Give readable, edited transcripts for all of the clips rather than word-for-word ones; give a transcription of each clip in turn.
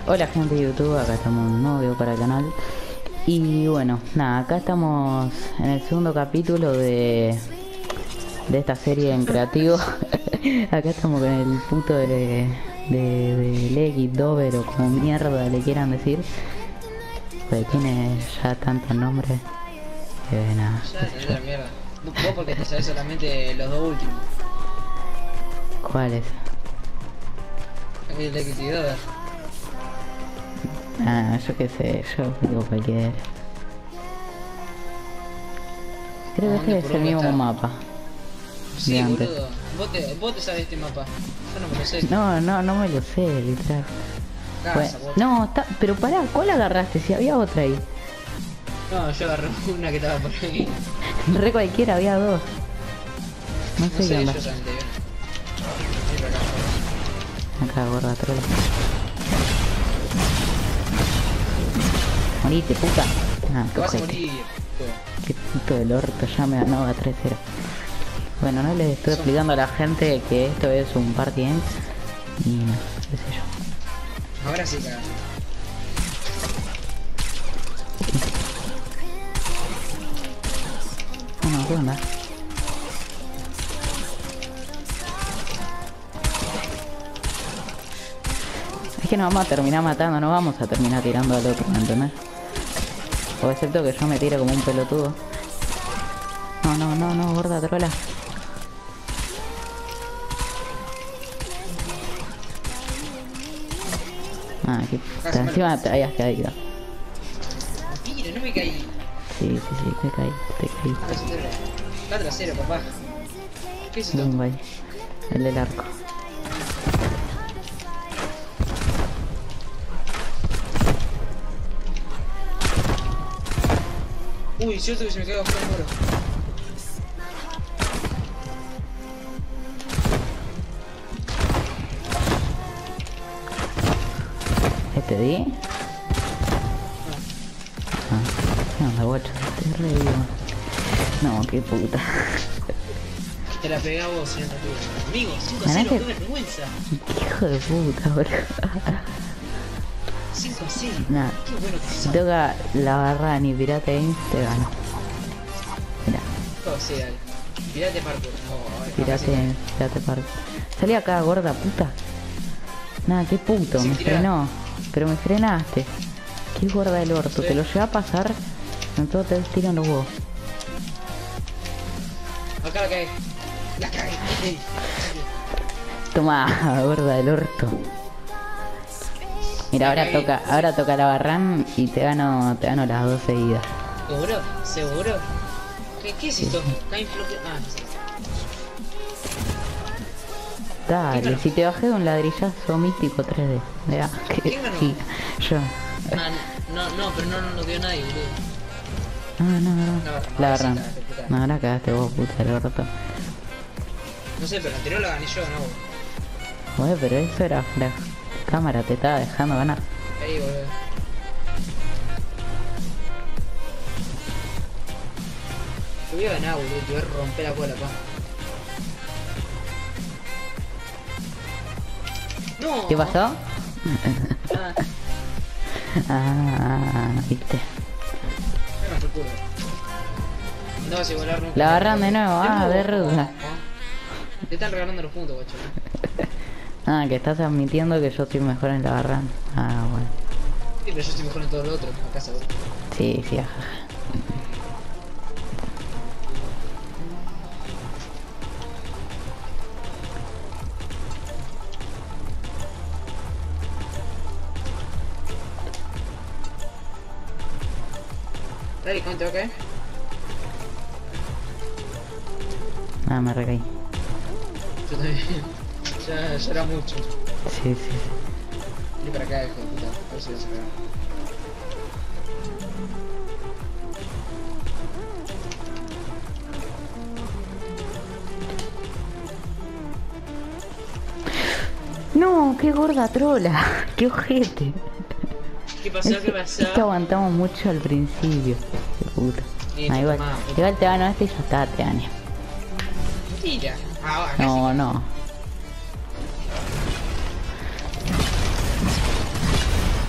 Hola gente de YouTube, acá estamos en un nuevo video para el canal. Y bueno, nada, acá estamos en el segundo capítulo de esta serie en creativo. Acá estamos con el puto de Legit, Dover o como mierda le quieran decir. Pues tiene ya tantos nombres que nada. Ya te la mierda. Vos porque te sabés solamente los dos últimos. ¿Cuáles? El Legit y Dover. Ah, yo qué sé, yo digo cualquier. Creo que este es el mismo mapa. Sí, de antes. boludo. Vos te sabés este mapa. Yo no me lo sé. No me lo sé, literal. Casa, vos. No, pero pará, ¿cuál agarraste? Si había otra ahí. No, yo agarré una que estaba por ahí. Re cualquiera, había dos. No No sé qué sé, onda. yo solamente vi una. Sí, acá. Acá, gorda troll. Morite, puta. Ah, Te vas a cojete. morir. Qué puto del orto, ya me ganaba 3-0. Bueno, no les estoy explicando a la gente que esto es un party game. Y no, qué sé yo. Ahora sí, cagás. Bueno, ¿qué onda? Es que nos vamos a terminar matando, no vamos a terminar tirando al otro, ¿me entendés? O excepto que yo me tire como un pelotudo. No, gorda trola. Ah, aquí puta, encima te habías caído. Mentira, no me caí. Sí, te caí. La trasera, papá. ¿Qué es esto? Bumba ahí. El del arco. Uy, cierto que se me cayó afuera el muro. ¿Este di? Ah, ¿qué onda, guacho? Estoy re vivo. No, qué puta. Te la pegué a vos, señor Tatu. Amigo, 5-0, Ganaste. qué vergüenza. Qué hijo de puta, boludo. 5-0. Nada. Qué bueno que Si sos. toca la barra ni pirata ahí, te gano. Mira, Oh, sí, dale. Pirate parkour. No, pirate parque. Salí acá, gorda puta. Nada, qué puto, Sí, me tirá. frenó. Pero me frenaste. Qué gorda del orto, Sí. te lo lleva a pasar. Entonces te tiran los huevos. Acá la cagué. La cagué. Toma, gorda del orto. Mira, ahora toca la barran y te gano las dos seguidas. ¿Seguro? ¿Seguro? ¿Qué es esto? Time Flock. Ah, sí. Dale, ganó? si te bajé de un ladrillazo místico 3D. Vea, ¿Quién ganó? sí, yo. Ah, no, pero no dio nadie, boludo. No. La ahora sí, barran. cagaste, puta. No, ahora cagaste vos, puta del orto. No sé, pero la anterior la gané yo, ¿no? Oye, pero eso era la cámara, te estaba dejando ganar. Ahí, boludo. Te voy a ganar, boludo. Te voy a romper la cola, pa. No. ¿Qué pasó? Ah, Viste. me rompe el culo. No vas a igualar nunca. La barran de nuevo, de ruda. Te están regalando los puntos, guacho. Que estás admitiendo que yo estoy mejor en la barran. Bueno. Sí, pero yo estoy mejor en todo lo otro. Acá seguro. Sí, ajaja. Dale, ¿cómo te va a caer? Me recaí. Yo también. Ya era mucho. Sí. Vení para acá, hijo de puta. A ver si vas a pegar. No, qué gorda trola. Qué ojete. ¿Qué pasó? ¿Qué pasó? Es que aguantamos mucho al principio. Qué puta. Sí, Igual, tomá, puta. igual te gano este y ya está, te gané. Mentira. Ah, acá sí. No.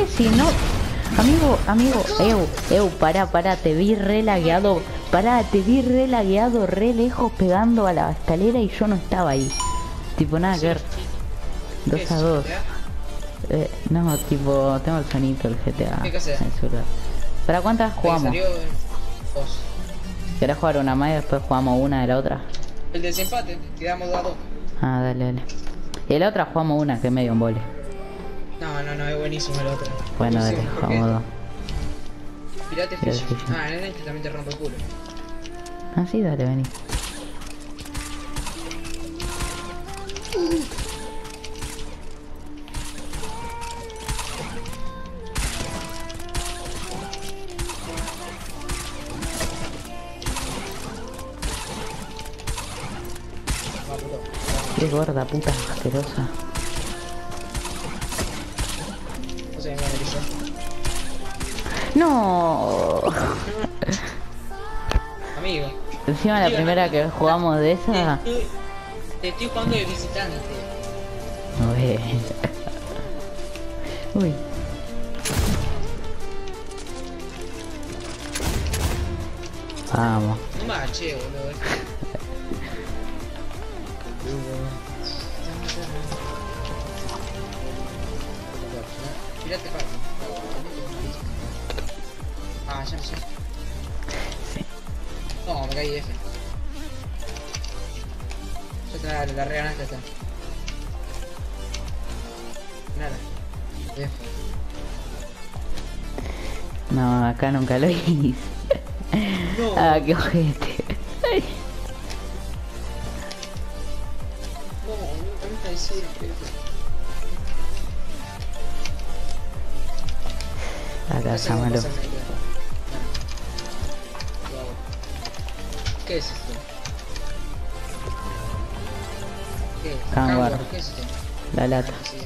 qué si no? Amigo, pará, te vi re lagueado. Pará, te vi re lagueado, re lejos pegando a la escalera y yo no estaba ahí. Tipo, nada que ver. 2 a 2. No, tipo, tengo el sonito, el GTA. ¿Qué cosa? ¿Para cuántas jugamos? Dos. ¿Querés jugar una más y después jugamos una de la otra? El desempate, quedamos 2 a 2. Ah, dale. Y la otra jugamos una que es medio embole. No, es buenísimo el otro. Bueno, dale, jugamos 2. Pirate Fish. En este también te rompe el culo. Ah, sí, dale, vení. Qué gorda, puta asquerosa. No sé, me analizó. No. Amigo. Encima la primera que jugamos de esa. Te estoy jugando de visitante. Uy. Vamos. No me agaché, boludo. Pirate Party. Ya. Sí. No, me caí F. Ya te la reganaste esta. Nada. F. No, acá nunca lo hice. No. Ah, qué ojete. No, nunca hice Acá llámalo. ¿Qué es esto? ¿Qué es? Kangar. ¿Qué es esto? La lata. Sí,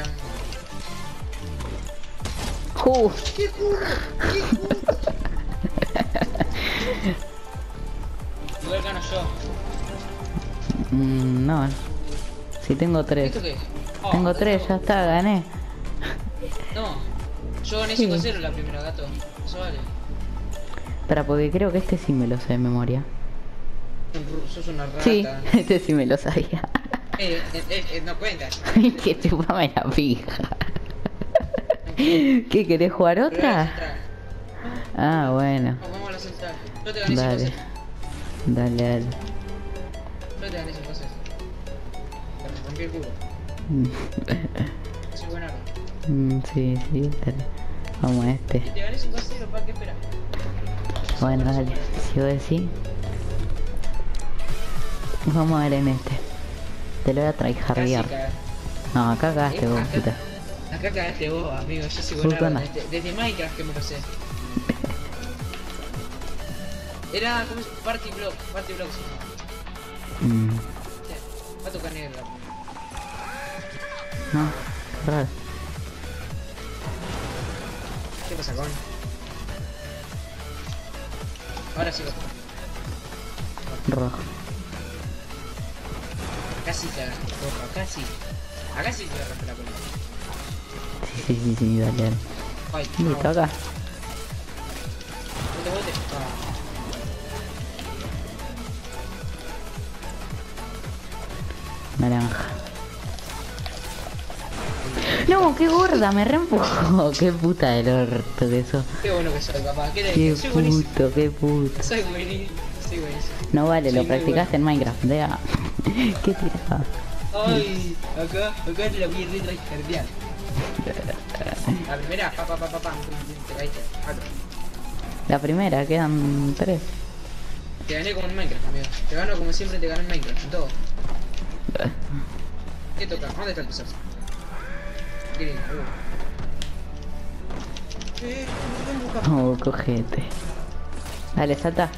¡Qué culo! Igual gano yo. No. Si tengo 3. ¿Esto qué es? Tengo 3, ya está, gané. No. Yo gané Sí. 5-0 la primera, gato. Eso vale. Pero porque creo que este sí me lo sé de memoria. Sos una rata. Sí, este sí me lo sabía. No cuentas. Que chupame la pija. ¿Qué querés jugar Pero era la otra? central. Ah, bueno. Vamos a la central. Yo te gané 5-0. Dale. Dale. Yo te gané 5-0. Te rompí el culo. Soy buen arma. Sí, dale. Vamos a este. Y te gané 5-0, ¿para qué esperas? Bueno, dale. Si vos decís. Vamos a ver en este. Te lo voy a tryhardear. No, acá cagaste vos, puta. Acá cagaste vos, amigo. Yo soy buen arma. Desde Minecraft que me lo sé. Era como Party Block. Party Block se llama. Va a tocar negro. No, qué raro. ¿Qué pasa con? Ahora sí lo toco. Rojo. Acá sí te agarré, rojo, acá sí. Acá sí te agarré la pelota. Sí, dale. Ay, Listo, acá. Bote. Naranja. No, qué gorda, me reempujó. Qué puta del orto que eso. Qué bueno que soy, papá. ¿Qué te Qué dije? Soy buenísimo. puto, qué puto. Soy buenísimo. Soy buenísimo. No vale, Soy lo muy practicaste en Minecraft. Vea. ¿Qué tiraba? Ay, acá te la voy a retrascardear. La primera, pa, te caíste. La primera, quedan 3. Te gané como en Minecraft, amigo. Te gano como siempre te gané en Minecraft, en todo. ¿Qué toca? ¿Dónde está el tesoro? Qué lindo, Oh, cogete. Dale, salta.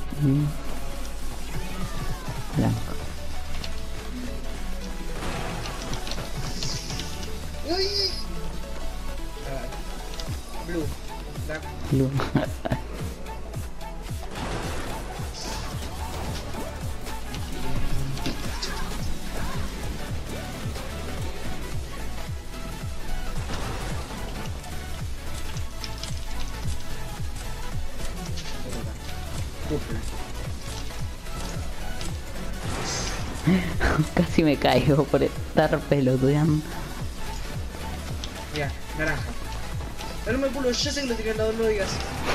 Blanco. Uy. Blue. Black. Blue. Casi me caigo por estar pelotudeando. Mira, naranja. Pero no me pulo, yo sé que lo tiré al lado, no lo digas.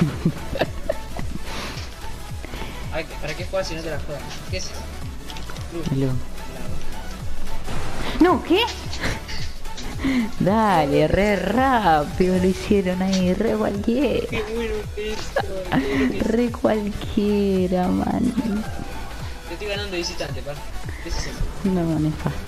Ay, ¿para qué juegas si no te la juegas? ¿Qué es? Hello. No, ¿qué? Dale, re rápido lo hicieron ahí, re cualquiera. Qué bueno que es esto. Re cualquiera, man. Te estoy ganando de visitante, par. ¿Qué es eso? No, nefasto.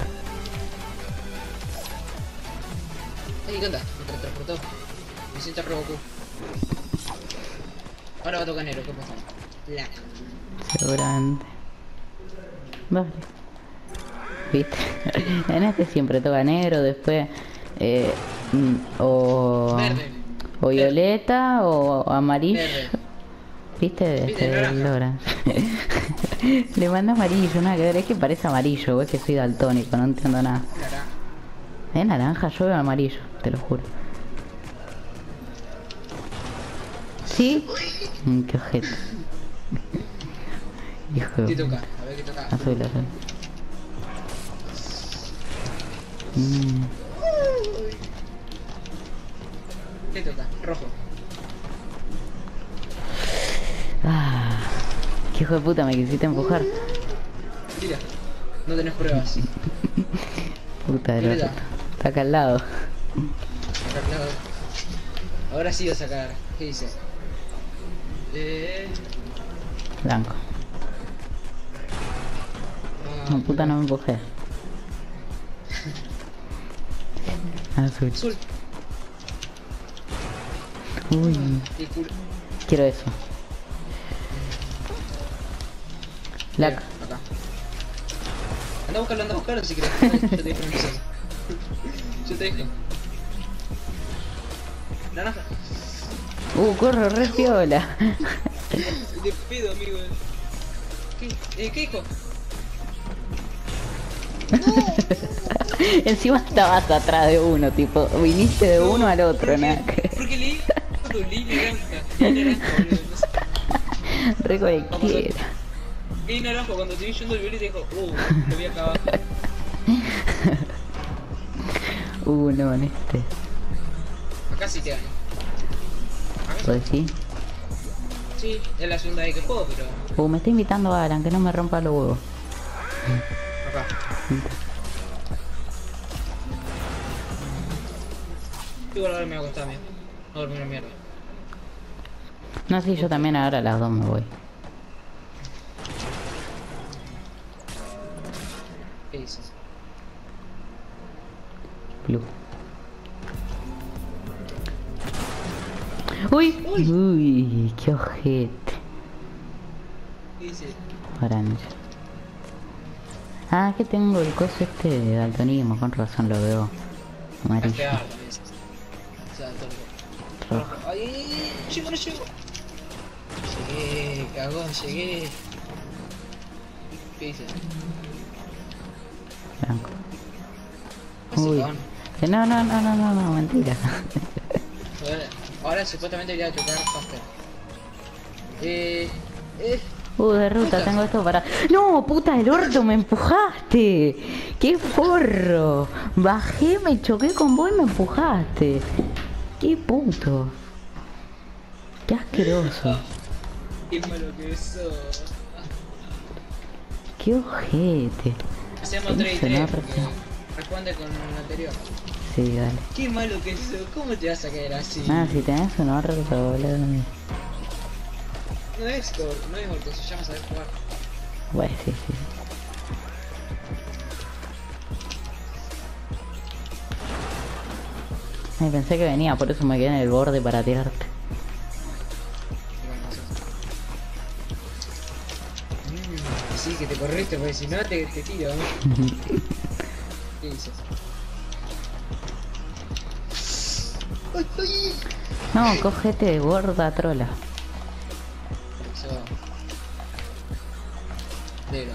Ay, ¿qué onda? Me teletransportó. Me siento Robocop. Ahora va a tocar negro, ¿qué pasa? Plata. Seguramente. Vale. ¿Viste? En este siempre toca negro, después o Verde. o violeta o amarillo. Verde. ¿Viste? Viste, Desde naranja. Loran. Le manda amarillo, nada que ver, es que parece amarillo, es que soy daltónico, no entiendo nada. Naranja. Es naranja, yo veo amarillo, te lo juro. ¿Sí? Qué ojete. Hijo ¿Qué de... toca? A ver qué toca. Azul, azul. ¿Qué toca? Rojo. Ah, qué hijo de puta, me quisiste empujar. Tira. No tenés pruebas. Puta de Violeta. loco. Está acá al lado. Carnado. Ahora sí va a sacar. ¿Qué dice? Blanco. Ah, No, puta, no me empujé. Azul. Azul. Uy, Y culo. quiero eso. Black. Acá. Anda a buscarlo si querés. Yo te dejo empezar. Yo te dejo. Naranja. Corro, re piola. De pedo, amigo. ¿Qué dijo? Encima estabas atrás de uno, tipo, viniste de uno al otro, nada. Porque leí naranja. Leí naranja, boludo. No sé. Re cualquiera. Leí naranja cuando te vi yendo el violeta y dijo, lo vi acá abajo. No, en este. Acá sí te gano. Acá ¿Puedes decir? sí, es la segunda vez que juego, pero. Me está invitando a Alan, que no me rompa los huevos. Acá. Igual ahora me va a costar, amigo. No dormir una mierda. No, sí, yo también ahora a las 2 me voy. ¿Qué dices? Blue. Uy, qué ojete. ¿Qué dices? Orange. Ah, que tengo el coso este de daltonismo, con razón lo veo. Amarillo. Cafear, también. O sea, todo. Rojo. ¡Ay! ¡Llego, no llego! Llegué, cagón, llegué. ¿Qué dices? Blanco. ¿Qué haces, Uy. cagón? No, mentira. Ahora supuestamente iría a tocar Faster. De ruta, tengo esto para... ¡No, puta del orto! ¡Me empujaste! ¡Qué forro! Bajé, me choqué con vos y me empujaste. ¡Qué puto! ¡Qué asqueroso! ¡Qué malo que sos! ¡Qué ojete! Hacemos ¿Cómo 3 y se 3 nota? porque responde con el anterior. Sí, dale. ¡Qué malo que sos! ¿Cómo te vas a caer así? Ah, si tenés un orto, boludo. No es orto, se llama saber jugar. Bueno, sí. Ay, pensé que venía, por eso me quedé en el borde para tirarte. Sí, que te corriste, porque si no te tiro. ¿Qué dices? ¡Ay, ay! No, cógete de gorda trola. Eso. Negro.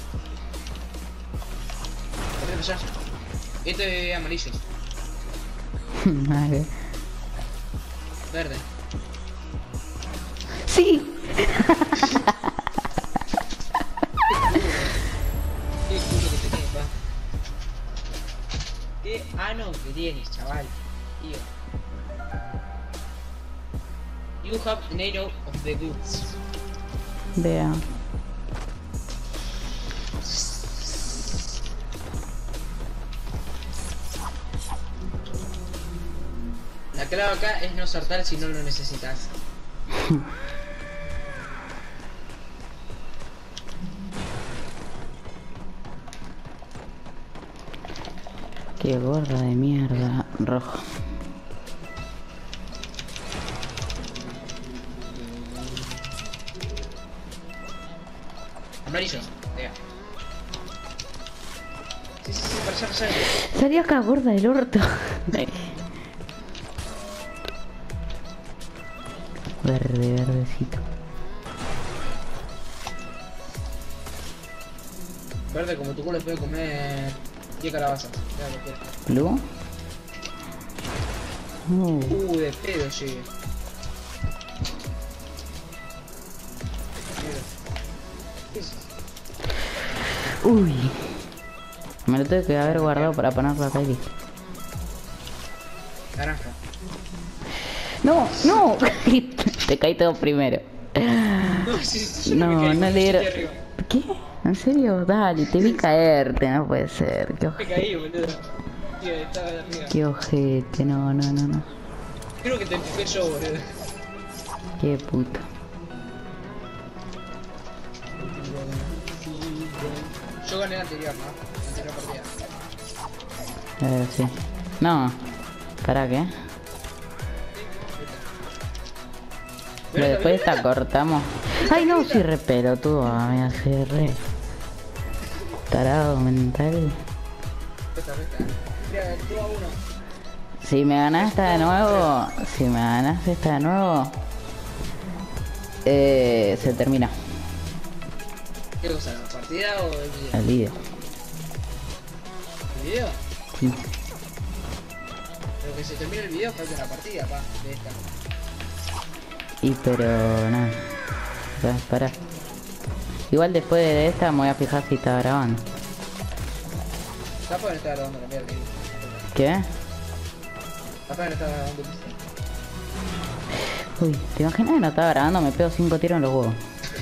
Corre para allá. Esto es amarillo. Vale. Verde. ¡Sí! Qué culo Qué ano que tienes, chaval. Tío. You have none of the goods. Vea. La clave acá es no saltar si no lo necesitas. Qué gorda de mierda. Rojo. Amarillo. Venga. Sí, para allá, para allá. Salió acá gorda del orto. Verde, verdecito. Verde como tu culo puede comer 10 calabazas. Ya lo quiero. ¿Blue? De pedo llegué. ¿Qué es eso? Uy. Me lo tengo que haber guardado para ponerlo acá y listo. Naranja. No, no. Te caí todo primero. No, sí, yo No, me caí, no le dieron. arriba. ¿Qué? ¿En serio? Dale, te vi caerte, no puede ser. Qué Me ojete. caí, boludo. Tío, estaba de arriba. Qué ojete, no, no, no, no. Creo que te empujé yo, boludo. Qué puto. Yo gané la anterior, ¿no? La anterior partida. Sí. No. ¿Para qué? Pero después esta cortamos. Ay, no, si re pelotudo, me hace re. Tarado mental. Resta. Mira, 2-1. Si me ganas esta de nuevo, si me ganas esta de nuevo, se termina ¿Qué cosa? ¿La partida o el video? el vídeo. ¿El video? Sí. Pero que se termine el video falta la partida, pa, de esta. Y pero nada. Espera. Igual después de esta me voy a fijar si está grabando. Capaz no está grabando la mierda. ¿Qué? Capaz no está grabando. Uy, ¿te imaginas que no estaba grabando? Me pego 5 tiros en los huevos.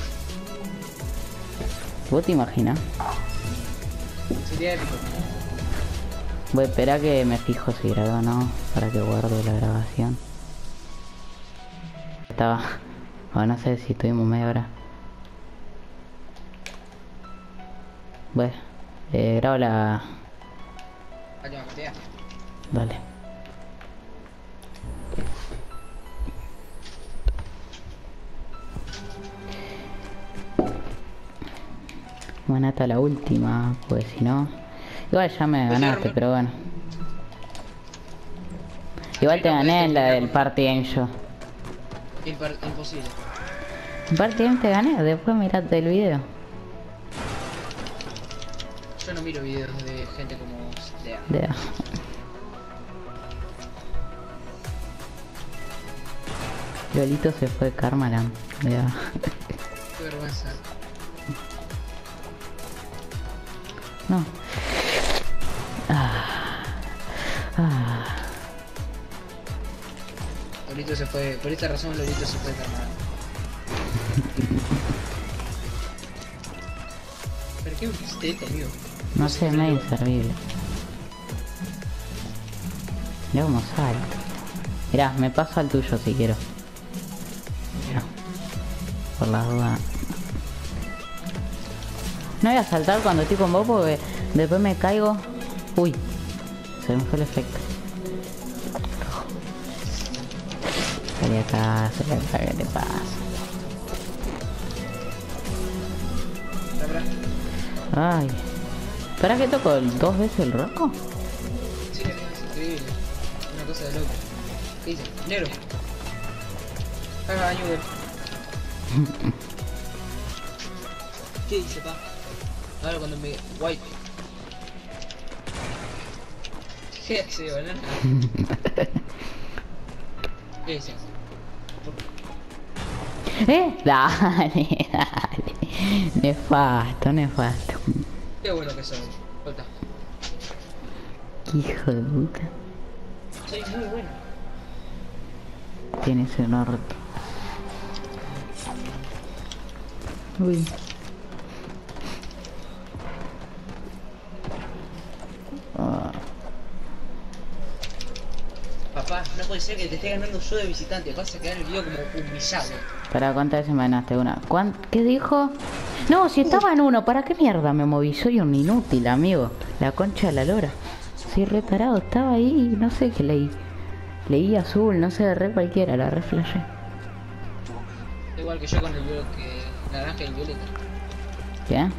¿Vos te imaginas? Sería épico. Voy a esperar que me fijo si grabó o no, para que guarde la grabación. Estaba... O no sé si estuvimos media hora. Bueno, grabo la... Última partida. Dale. Bueno, hasta la última, pues si no... Igual ya me ganaste, pero bueno. Igual te gané en la del party game yo. Imposible. En party game te gané, después mirate el video. Yo no miro videos de gente como Dea. Dea. Lolito se fue Karmaland. Dea. Qué vergüenza. No. Lolito se fue, por esta razón Lolito se fue carnal. ¿Pero qué viste esto, amigo? No sé, medio inservible. Mirá cómo salto. Mirá, me paso al tuyo si quiero. Mirá. Por las dudas. No voy a saltar cuando estoy con vos porque después me caigo. Uy, se me fue el efecto. Salí acá, ¿qué te pasa? Ay. ¿Para qué toco dos veces el rojo? Sí, es increíble. Una cosa de loco. ¿Qué dice? Negro. Ayuda. ¿Qué dice, pa? Ahora cuando me... White. ¿Qué hace, banana? ¿Qué dice? Dale, dale. Nefasto, nefasto. Qué bueno que soy. Falta. Qué hijo de puta. Soy muy bueno. Tiene ese orto. Uy. Ah. Papá, no puede ser que te esté ganando yo de visitante. Vas a quedar en el video como humillado. ¿Para cuántas veces me ganaste una? ¿Qué dijo? No, si estaba en uno, ¿para qué mierda me moví? Soy un inútil, amigo. La concha de la lora. Sí, re tarado, estaba ahí, no sé qué leí. Leí azul, no sé, re cualquiera, la re flashé. Igual que yo con el que naranja y el violeta. ¿Qué?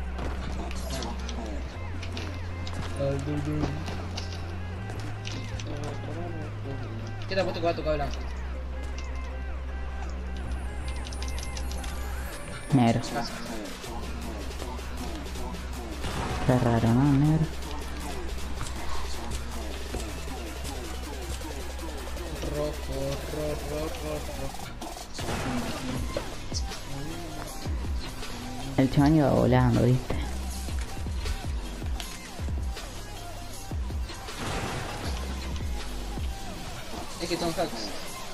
¿Qué te ha puesto que va a tocar blanco? Negro. Pasa. Qué raro, ¿no? Negro. Rojo. El chabón iba volando, ¿viste? Es que Tom Hanks.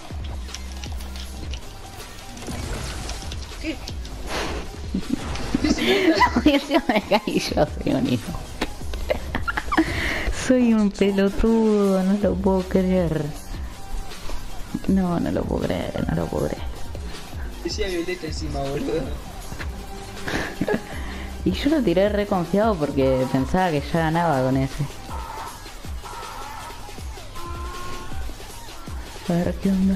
¿Qué? ¿Qué se me da? Ay, encima me caí yo, soy un hijo. Soy un pelotudo, no lo puedo creer. No, no lo puedo creer, no lo puedo creer. Decía violeta encima, boludo. Y yo lo tiré re confiado porque pensaba que ya ganaba con ese. A ver qué onda.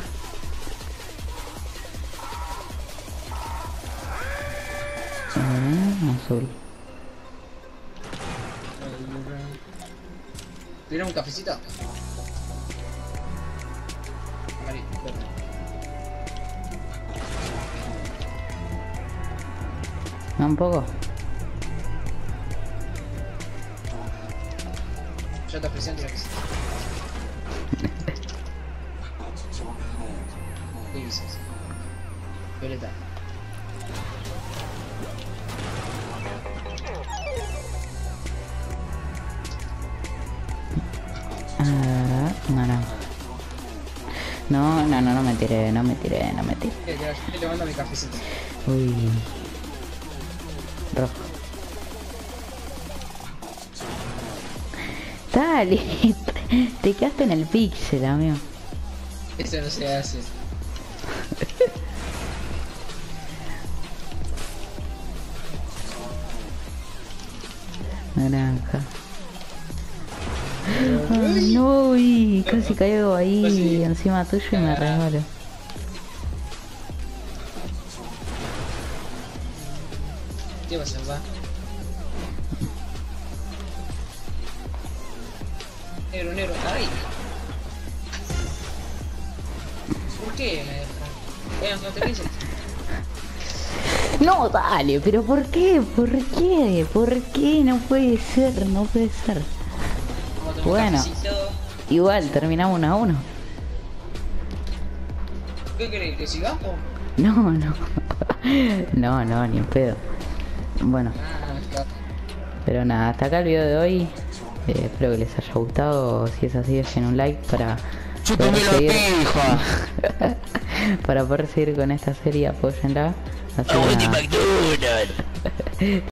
Azul. ¿Tuvieron un cafecito? Amarillo, verde. ¿No un poco? Yo te presento la cafecito. ¿Qué dices? Violeta. Naranja. No me tiré, no me tiré. Te levanta mi cafecito. Uy. Rojo. Dale, te quedaste en el pixel, amigo. Eso no se hace. Naranja. Ay, no, y casi caigo ahí encima tuyo y me resbalo. ¿Qué pasa, papá? Negro. ¡Ay! ¿Por qué me dejan? No te pienses. No, dale, pero ¿por qué? ¿Por qué? ¿Por qué? No puede ser, no puede ser. Bueno, igual terminamos 1-1. ¿Qué querés? ¿Que sigamos? No, ni en pedo. Bueno, Claro. pero nada, hasta acá el video de hoy. Espero que les haya gustado. Si es así, dejen un like para poder seguir, para poder seguir con esta serie. Apóyenla. Así que nada.